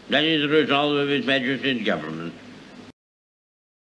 That is the resolve of His Majesty's government.